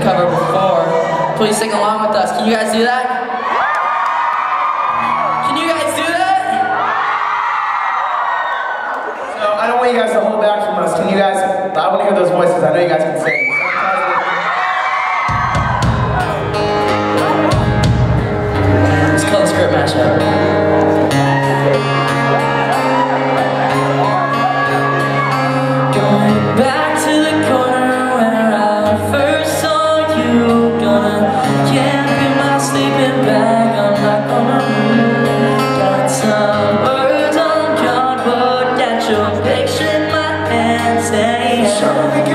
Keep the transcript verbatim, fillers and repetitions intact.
cover before. Please sing along with us. Can you guys do that? Can you guys do that? So I don't want you guys to hold back from us. Can you guys, I want to hear those voices. I know you guys can sing. It's called Script Mashup. Back to the corner where I first saw you. Gonna can't be my sleeping bag. I'm not gonna move. Got some words on cardboard that your picture in my hand saying,